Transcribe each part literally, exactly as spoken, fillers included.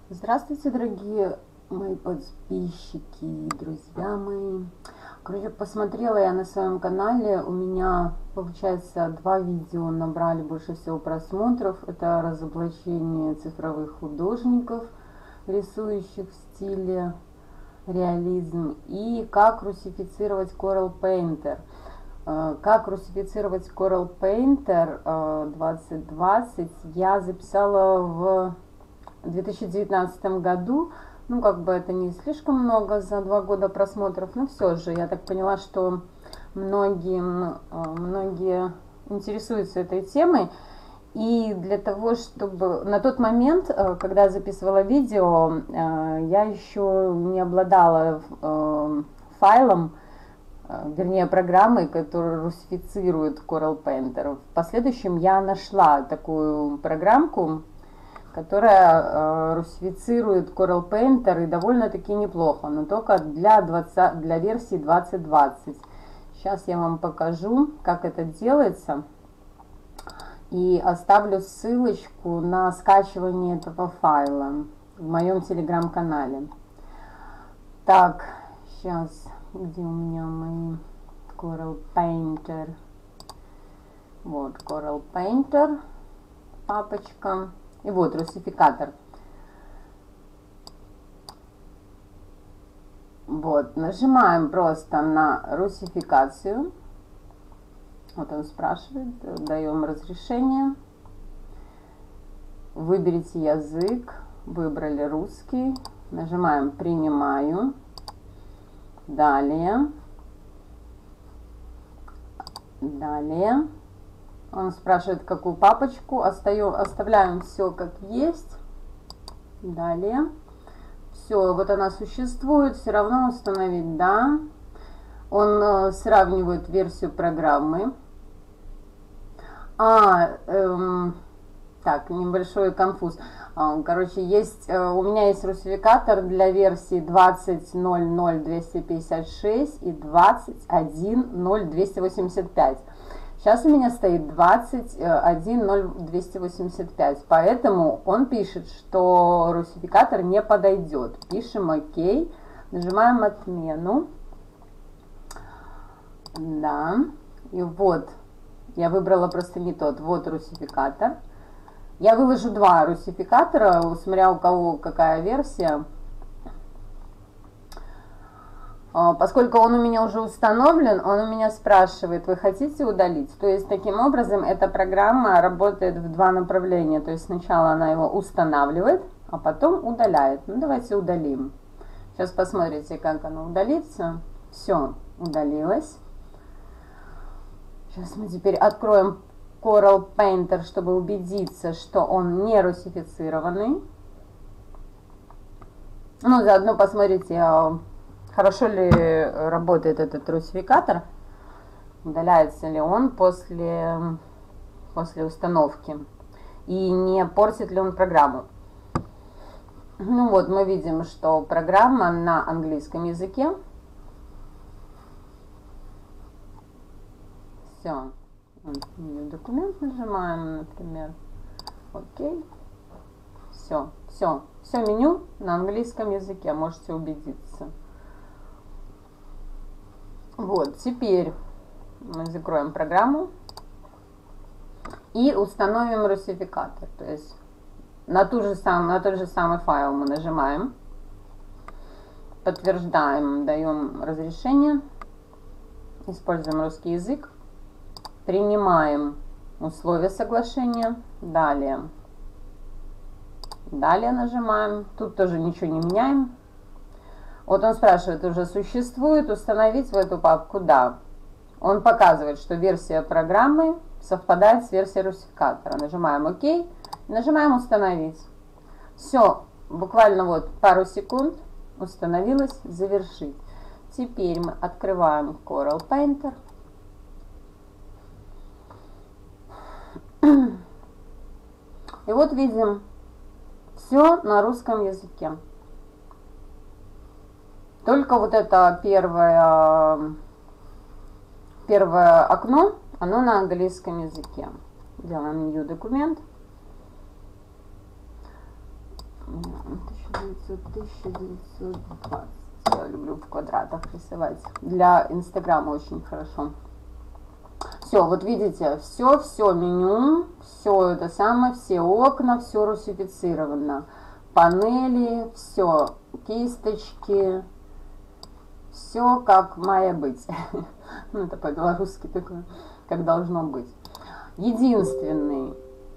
Здравствуйте, дорогие мои подписчики и друзья мои. Короче, посмотрела я на своем канале, у меня, получается, два видео набрали больше всего просмотров. Это разоблачение цифровых художников, рисующих в стиле реализм, и как русифицировать Coral Painter. Как русифицировать Coral Painter двадцать двадцать я записала в две тысячи девятнадцатом году. Ну, как бы это не слишком много за два года просмотров, но все же я так поняла, что многим, многие интересуются этой темой. И для того, чтобы на тот момент, когда я записывала видео, я еще не обладала файлом, вернее программой, которая русифицирует Coral Painter. В последующем я нашла такую программку, которая э, русифицирует Coral Painter, и довольно-таки неплохо, но только для, двадцать, для версии двадцать двадцать. Сейчас я вам покажу, как это делается, и оставлю ссылочку на скачивание этого файла в моем телеграм-канале. Так, сейчас, где у меня мои Coral Painter? Вот, Coral Painter, папочка. И вот русификатор. Вот, нажимаем просто на русификацию. Вот он спрашивает, даем разрешение. Выберите язык, выбрали русский. Нажимаем «Принимаю». Далее. Далее. Он спрашивает, какую папочку. Остаем, оставляем все как есть. Далее. Все, вот она существует. Все равно установить «Да». Он э, сравнивает версию программы. А, эм, так, небольшой конфуз. Короче, есть, э, у меня есть русификатор для версии двадцать ноль ноль двести пятьдесят шесть и двадцать один ноль двести восемьдесят пять. Сейчас у меня стоит двадцать один ноль двести восемьдесят пять, поэтому он пишет, что русификатор не подойдет. Пишем «Ок», нажимаем «Отмену». Да, и вот, я выбрала просто не тот, вот русификатор. Я выложу два русификатора, смотря у кого какая версия. Поскольку он у меня уже установлен, он у меня спрашивает, вы хотите удалить? То есть, таким образом, эта программа работает в два направления. То есть, сначала она его устанавливает, а потом удаляет. Ну, давайте удалим. Сейчас посмотрите, как оно удалится. Все, удалилось. Сейчас мы теперь откроем Coral Painter, чтобы убедиться, что он не русифицированный. Ну, заодно посмотрите, хорошо ли работает этот русификатор, удаляется ли он после, после установки, и не портит ли он программу. Ну вот, мы видим, что программа на английском языке. Все. Документ нажимаем, например. Окей. Все, все. Все меню на английском языке, можете убедиться. Вот, теперь мы закроем программу и установим русификатор. То есть на, ту же сам, на тот же самый файл мы нажимаем, подтверждаем, даем разрешение, используем русский язык, принимаем условия соглашения, далее. Далее нажимаем, тут тоже ничего не меняем. Вот он спрашивает, уже существует, установить в эту папку? Да. Он показывает, что версия программы совпадает с версией русификатора. Нажимаем ОК, нажимаем установить. Все, буквально вот пару секунд установилось, завершить. Теперь мы открываем Coral Painter. И вот видим, все на русском языке. Только вот это первое, первое окно, оно на английском языке. Делаем new документ. тысяча девятьсот двадцать. Я люблю в квадратах рисовать. Для Инстаграма очень хорошо. Все, вот видите, все, все меню, все это самое, все окна, все русифицировано. Панели, все, кисточки, все как має быть. Ну, это по-белорусски такое, как должно быть. Единственный,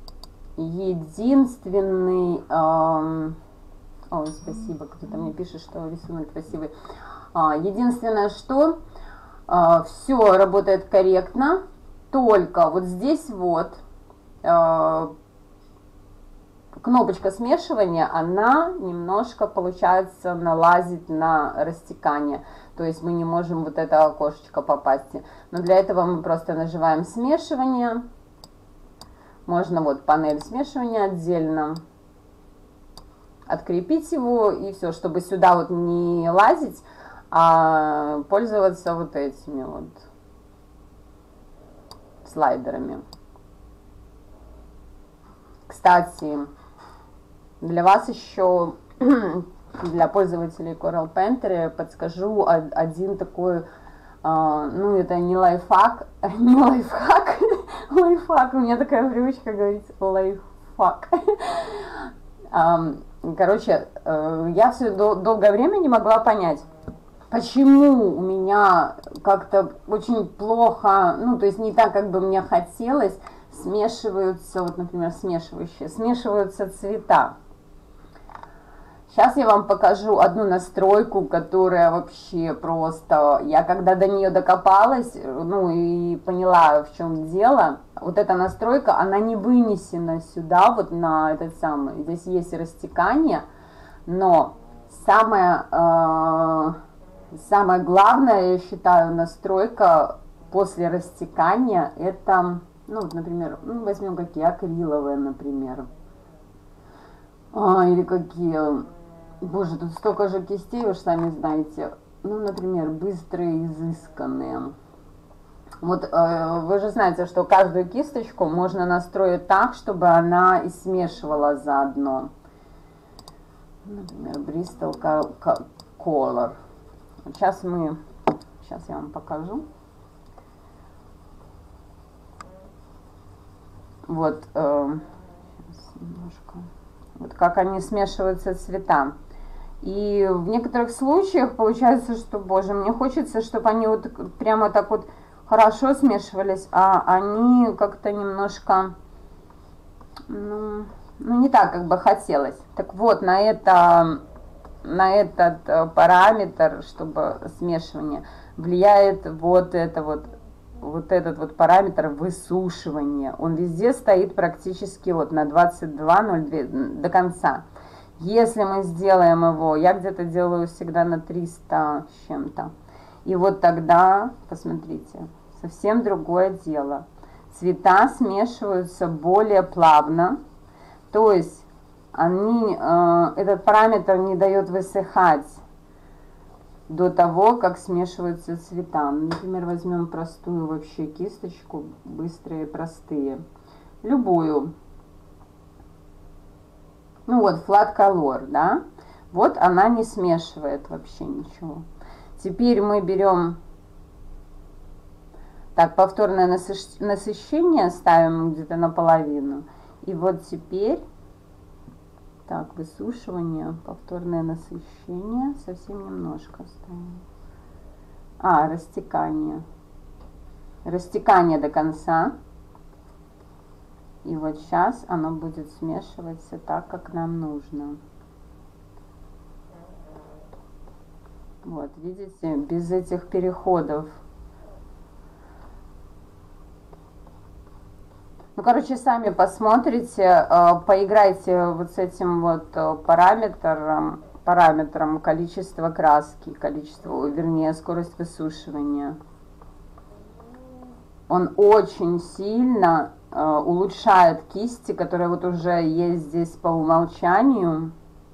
единственный, эм, ой, спасибо, кто-то мне пишет, что рисунок красивый. А, единственное, что э, все работает корректно, только вот здесь вот э, кнопочка смешивания, она немножко, получается, налазит на растекание. То есть мы не можем вот это окошечко попасть. Но для этого мы просто нажимаем смешивание. Можно вот панель смешивания отдельно. Открепить его и все, чтобы сюда вот не лазить, а пользоваться вот этими вот слайдерами. Кстати, для вас еще, для пользователей Coral Painter, подскажу один такой, ну это не лайфхак, не лайфхак, лайфхак, у меня такая привычка говорить лайфхак. Короче, я все долгое время не могла понять, почему у меня как-то очень плохо, ну, то есть не так, как бы мне хотелось, смешиваются, вот, например, смешивающие, смешиваются цвета. Сейчас я вам покажу одну настройку, которая вообще просто, я когда до нее докопалась, ну, и поняла, в чем дело, вот эта настройка, она не вынесена сюда, вот на этот самый, здесь есть растекание, но самое... Э Самое главное, я считаю, настройка после растекания, это, ну, вот, например, ну, возьмем какие, акриловые, например, а, или какие, боже, тут столько же кистей, вы же сами знаете, ну, например, быстрые, изысканные. Вот э, вы же знаете, что каждую кисточку можно настроить так, чтобы она и смешивала заодно. Например, Bristol Color. Сейчас мы, сейчас я вам покажу. Вот, э, сейчас немножко, вот как они смешиваются цвета. И в некоторых случаях получается, что, боже, мне хочется, чтобы они вот прямо так вот хорошо смешивались, а они как-то немножко, ну, ну, не так, как бы хотелось. Так вот, на это... на этот параметр, чтобы смешивание, влияет вот это вот, вот этот вот параметр высушивания. Он везде стоит практически вот на двадцать два ноль два до конца. Если мы сделаем его, я где-то делаю всегда на триста с чем-то. И вот тогда, посмотрите, совсем другое дело. Цвета смешиваются более плавно, то есть Они, э, этот параметр не дает высыхать до того, как смешиваются цвета. Например, возьмем простую вообще кисточку, быстрые, простые, любую. Ну вот, Flat Color, да, вот она не смешивает вообще ничего. Теперь мы берем, так, повторное насыщение ставим где-то наполовину. И вот теперь... Так, высушивание, повторное насыщение, совсем немножко ставим. А, растекание. Растекание до конца. И вот сейчас оно будет смешиваться так, как нам нужно. Вот, видите, без этих переходов. Ну, короче, сами посмотрите, поиграйте вот с этим вот параметром, параметром количества краски, количество, вернее, скорость высушивания. Он очень сильно улучшает кисти, которые вот уже есть здесь по умолчанию.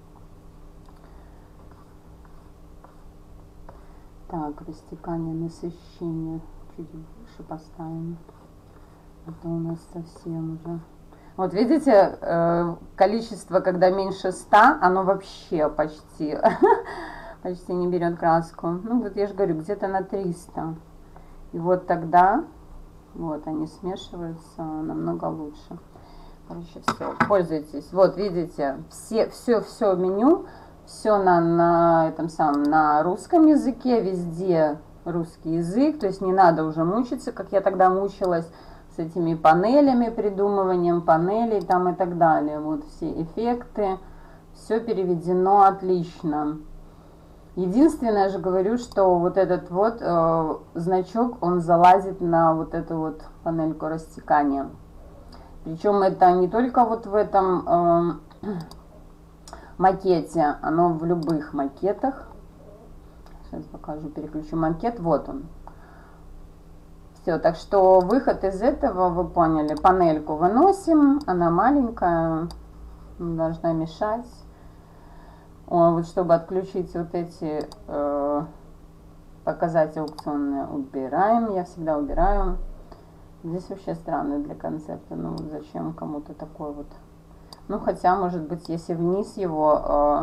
Так, растекание, насыщение чуть выше поставим. Это у нас совсем уже. Вот видите, э, количество, когда меньше ста, оно вообще почти, почти не берет краску. Ну вот я же говорю, где-то на триста. И вот тогда, вот они смешиваются намного лучше. Короче, все, пользуйтесь. Вот видите, все, все, все меню, все на, на этом самом, на русском языке, везде русский язык. То есть не надо уже мучиться, как я тогда мучилась с этими панелями, придумыванием панелей там и так далее. Вот все эффекты, все переведено отлично. Единственное, я же говорю, что вот этот вот э, значок, он залазит на вот эту вот панельку растекания. Причем это не только вот в этом э, макете, оно в любых макетах. Сейчас покажу, переключу макет, вот он. Все, так что выход из этого, вы поняли, панельку выносим, она маленькая, не должна мешать. О, вот чтобы отключить вот эти э, показать аукционные, убираем, я всегда убираю. Здесь вообще странно для концепта, ну вот зачем кому-то такой вот. Ну хотя, может быть, если вниз его э,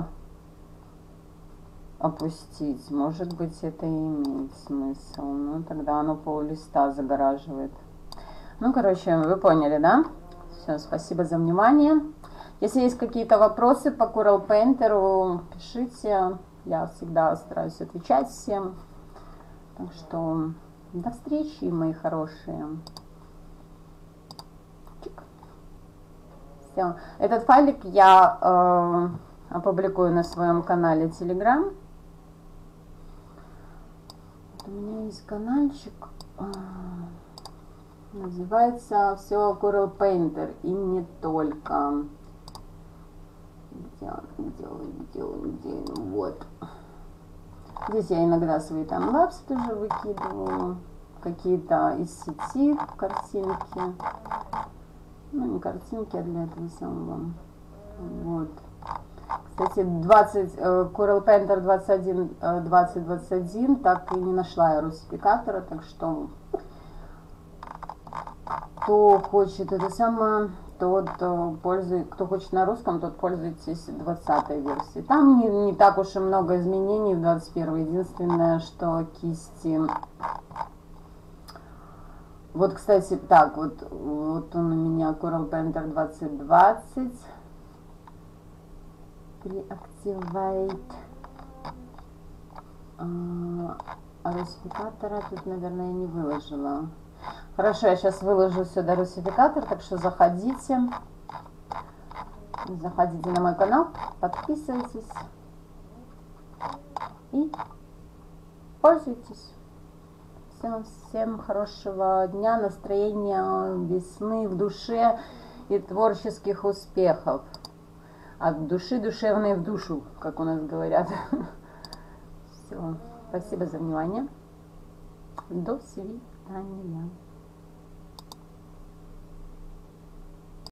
опустить, может быть, это и имеет смысл. Ну тогда оно пол листа загораживает. Ну, короче, вы поняли, да? Все, спасибо за внимание. Если есть какие-то вопросы по Coral Painter, пишите. Я всегда стараюсь отвечать всем. Так что до встречи, мои хорошие. Все. Этот файлик я э, опубликую на своем канале Telegram. У меня есть каналчик. Называется все Coral Painter. И не только. Где он, где он, где он, где он? Вот. Здесь я иногда свои таймлапсы тоже выкидываю. Какие-то из сети картинки. Ну, не картинки, а для этого самого. Вот. Кстати, двадцать, Coral Painter двадцать один, двадцать двадцать один так и не нашла я русификатора, так что кто хочет это самое, тот пользуется, кто хочет на русском, тот пользуйтесь двадцатой версией. Там не, не так уж и много изменений в двадцать первой. Единственное, что кисти... Вот, кстати, так, вот, вот он у меня Coral Painter двадцать двадцать. Reactivate. А, а русификатора тут, наверное, я не выложила. Хорошо, я сейчас выложу сюда русификатор, так что заходите. Заходите на мой канал, подписывайтесь и пользуйтесь. Всем, всем хорошего дня, настроения, весны в душе и творческих успехов. От души душевной в душу, как у нас говорят. Все. Спасибо за внимание. До свидания.